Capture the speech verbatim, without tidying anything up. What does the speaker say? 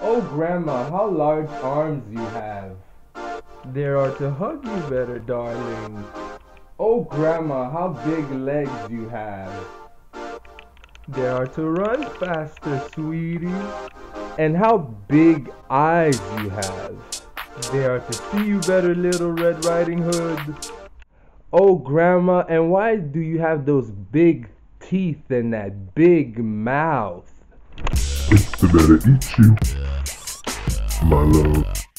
Oh, Grandma, how large arms you have. They are to hug you better, darling. Oh, Grandma, how big legs you have. They are to run faster, sweetie. And how big eyes you have. They are to see you better, Little Red Riding Hood. Oh, Grandma, and why do you have those big teeth and that big mouth? S B A eat you, my love.